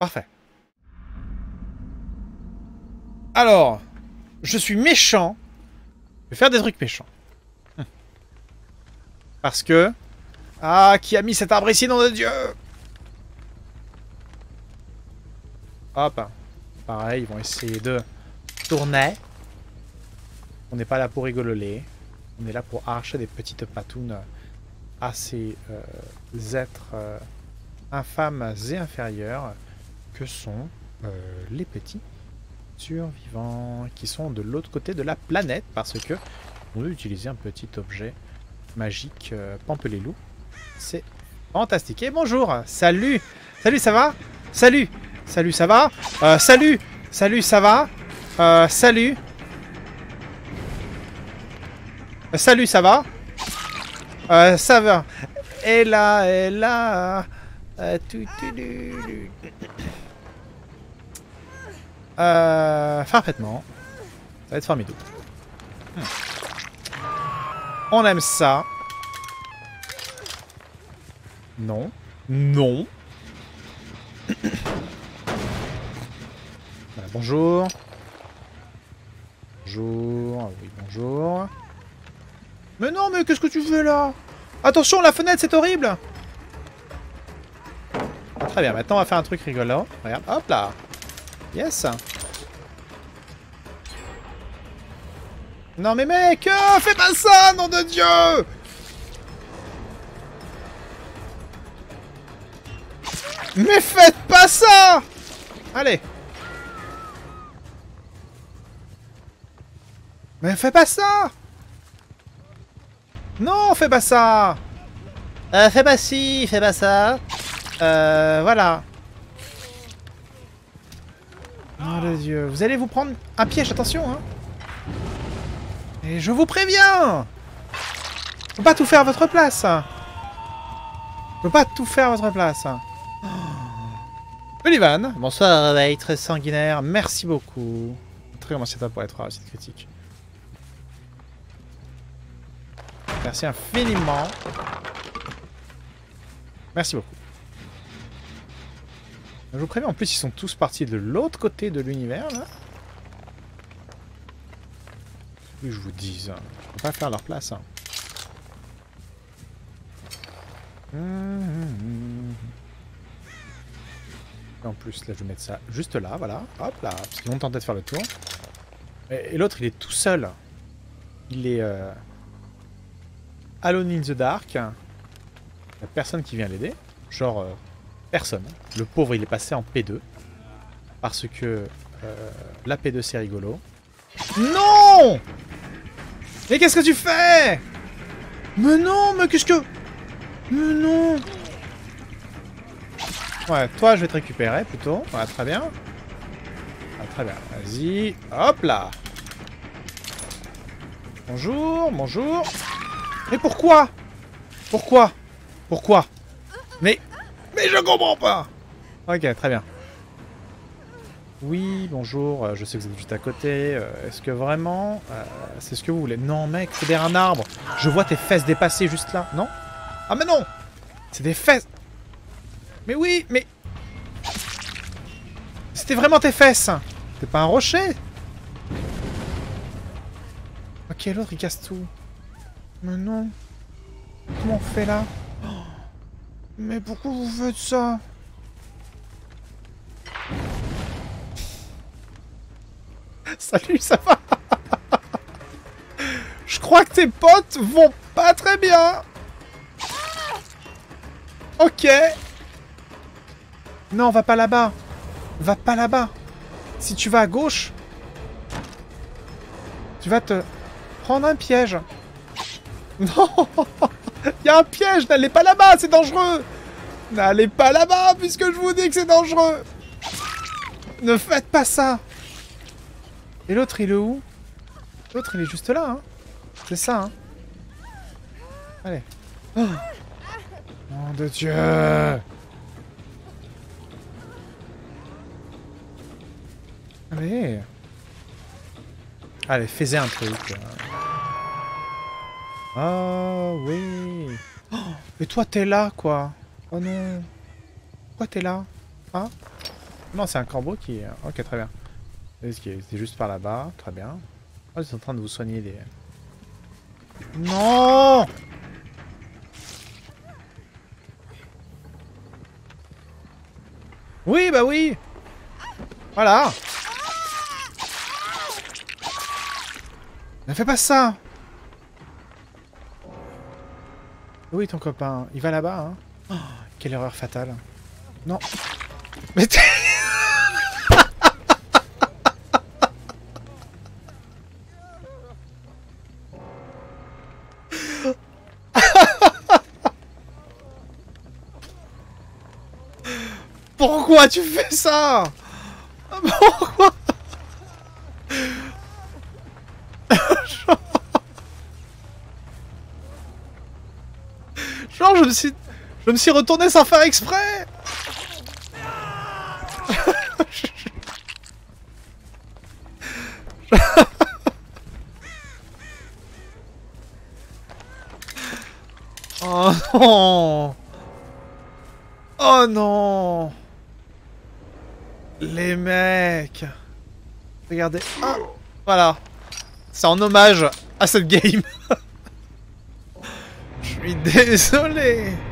Parfait. Alors, je suis méchant. Je vais faire des trucs méchants. Parce que... Ah, qui a mis cet arbre ici, nom de Dieu? Hop. Pareil, ils vont essayer de tourner. On n'est pas là pour rigoler. On est là pour arracher des petites patounes à ces êtres infâmes et inférieurs que sont les petits survivants qui sont de l'autre côté de la planète parce que on veut utiliser un petit objet magique Pampelelou. C'est fantastique. Et bonjour, salut, salut, ça va? Salut, salut, ça va? Salut, salut, ça va? Salut. Salut, ça va? Ça va. Et là, et là. Parfaitement. Ça va être formidable. On aime ça. Non. Non. Voilà, bonjour. Bonjour. Oui, bonjour. Mais non, mais qu'est-ce que tu fais là? Attention, la fenêtre, c'est horrible. Très bien, maintenant on va faire un truc rigolo. Regarde, hop là. Yes. Non mais mec, fais pas ça, nom de Dieu! Mais faites pas ça! Allez. Mais fais pas ça! Non, fais pas ça! Fais pas ci, fais pas ça. Voilà. Oh le Dieu. Vous allez vous prendre un piège, attention, hein. Et je vous préviens! Faut pas tout faire à votre place. Faut pas tout faire à votre place. Olivan, bonsoir, réveil très sanguinaire. Merci beaucoup. Très remercie à toi pour être à cette critique. Merci infiniment. Merci beaucoup. Je vous préviens, en plus, ils sont tous partis de l'autre côté de l'univers, là. Que je vous dise, hein. Faut pas faire leur place, hein. En plus, là, je vais mettre ça juste là, voilà. Hop là, parce qu'ils vont tenter de faire le tour. Et l'autre, il est tout seul. Il est alone in the dark. Il n'y a personne qui vient l'aider. Genre, personne. Le pauvre, il est passé en P2. Parce que la P2, c'est rigolo. Non! Mais qu'est-ce que tu fais? Mais non, mais qu'est-ce que... Mais non! Ouais, toi, je vais te récupérer, plutôt. Ouais, très bien. Ah, très bien. Vas-y. Hop là! Bonjour, bonjour. Mais pourquoi? Pourquoi? Pourquoi? Mais je comprends pas! Ok, très bien. Oui, bonjour, je sais que vous êtes juste à côté. Est-ce que vraiment... c'est ce que vous voulez? Non, mec, c'est derrière un arbre. Je vois tes fesses dépasser juste là. Non? Ah, mais non! C'est des fesses! Mais oui, mais... C'était vraiment tes fesses! C'était pas un rocher? Ok, l'autre, il casse tout. Mais non. Comment on fait là? Oh, mais pourquoi vous faites ça? Salut, ça va? Je crois que tes potes vont pas très bien. Ok. Non, va pas là-bas. Va pas là-bas. Si tu vas à gauche, tu vas te prendre un piège. Non. Il y a un piège. N'allez pas là-bas, c'est dangereux. N'allez pas là-bas, puisque je vous dis que c'est dangereux. Ne faites pas ça. Et l'autre, il est où? L'autre, il est juste là, hein. C'est ça, hein. Allez. Oh. Nom de Dieu. Allez. Allez, fais un truc. Oh, oui. Oh, et toi, t'es là, quoi. Oh non. Pourquoi t'es là? Hein? Non, c'est un corbeau qui... Ok, très bien. C'est juste par là-bas. Très bien. Oh, ils sont en train de vous soigner les... Non! Oui, bah oui! Voilà! Ne fais pas ça! Oui, ton copain. Il va là-bas, hein? Oh, quelle erreur fatale. Non. Mais pourquoi tu fais ça? Pourquoi? Genre, je me suis retourné sans faire exprès. Oh non! Oh non! Les mecs! Regardez. Ah, voilà. C'est en hommage à cette game. Je suis désolé.